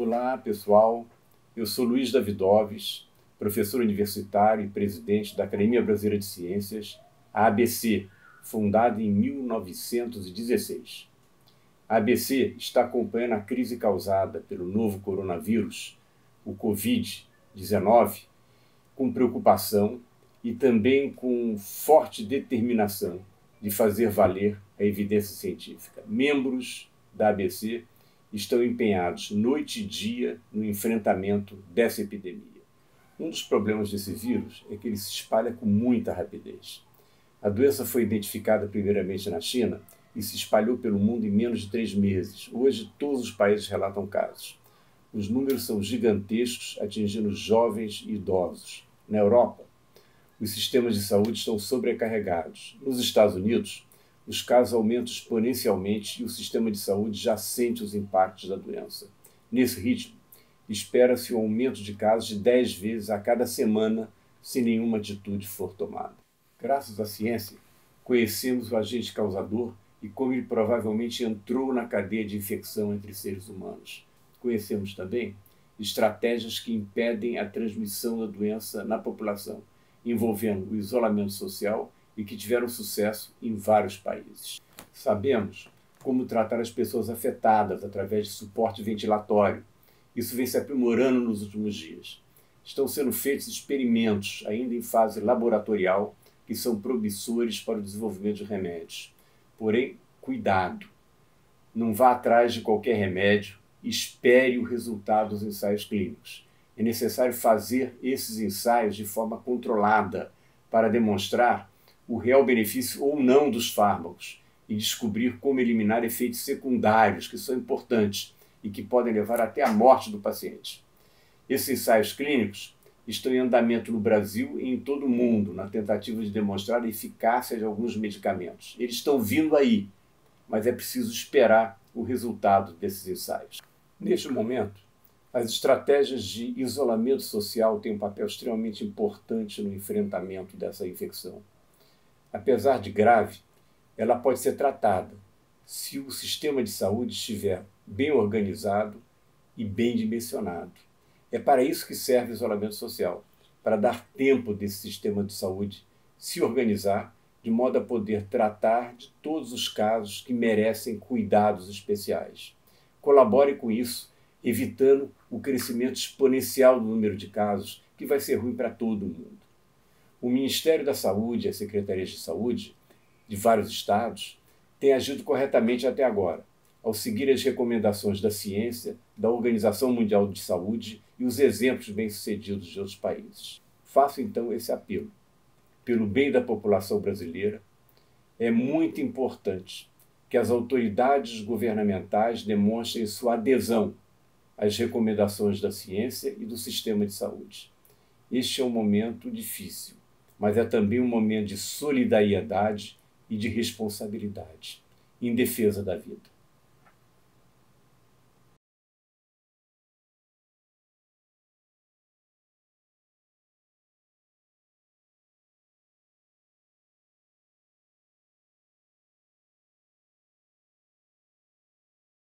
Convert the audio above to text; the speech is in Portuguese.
Olá, pessoal. Eu sou Luiz Davidoves, professor universitário e presidente da Academia Brasileira de Ciências, a ABC, fundada em 1916. A ABC está acompanhando a crise causada pelo novo coronavírus, o Covid-19, com preocupação e também com forte determinação de fazer valer a evidência científica. Membros da ABC estão empenhados noite e dia no enfrentamento dessa epidemia. Um dos problemas desse vírus é que ele se espalha com muita rapidez. A doença foi identificada primeiramente na China e se espalhou pelo mundo em menos de 3 meses. Hoje, todos os países relatam casos. Os números são gigantescos, atingindo jovens e idosos. Na Europa, os sistemas de saúde estão sobrecarregados. Nos Estados Unidos, os casos aumentam exponencialmente e o sistema de saúde já sente os impactos da doença. Nesse ritmo, espera-se um aumento de casos de 10 vezes a cada semana se nenhuma atitude for tomada. Graças à ciência, conhecemos o agente causador e como ele provavelmente entrou na cadeia de infecção entre seres humanos. Conhecemos também estratégias que impedem a transmissão da doença na população, envolvendo o isolamento social e que tiveram sucesso em vários países. Sabemos como tratar as pessoas afetadas através de suporte ventilatório. Isso vem se aprimorando nos últimos dias. Estão sendo feitos experimentos, ainda em fase laboratorial, que são promissores para o desenvolvimento de remédios. Porém, cuidado! Não vá atrás de qualquer remédio, espere o resultado dos ensaios clínicos. É necessário fazer esses ensaios de forma controlada para demonstrar o real benefício ou não dos fármacos e descobrir como eliminar efeitos secundários que são importantes e que podem levar até a morte do paciente. Esses ensaios clínicos estão em andamento no Brasil e em todo o mundo, na tentativa de demonstrar a eficácia de alguns medicamentos. Eles estão vindo aí, mas é preciso esperar o resultado desses ensaios. Neste momento, as estratégias de isolamento social têm um papel extremamente importante no enfrentamento dessa infecção. Apesar de grave, ela pode ser tratada se o sistema de saúde estiver bem organizado e bem dimensionado. É para isso que serve o isolamento social, para dar tempo desse sistema de saúde se organizar de modo a poder tratar de todos os casos que merecem cuidados especiais. Colabore com isso, evitando o crescimento exponencial do número de casos, que vai ser ruim para todo mundo. O Ministério da Saúde e as Secretarias de Saúde de vários estados têm agido corretamente até agora, ao seguir as recomendações da ciência, da Organização Mundial de Saúde e os exemplos bem-sucedidos de outros países. Faço então esse apelo. Pelo bem da população brasileira, é muito importante que as autoridades governamentais demonstrem sua adesão às recomendações da ciência e do sistema de saúde. Este é um momento difícil, mas é também um momento de solidariedade e de responsabilidade em defesa da vida.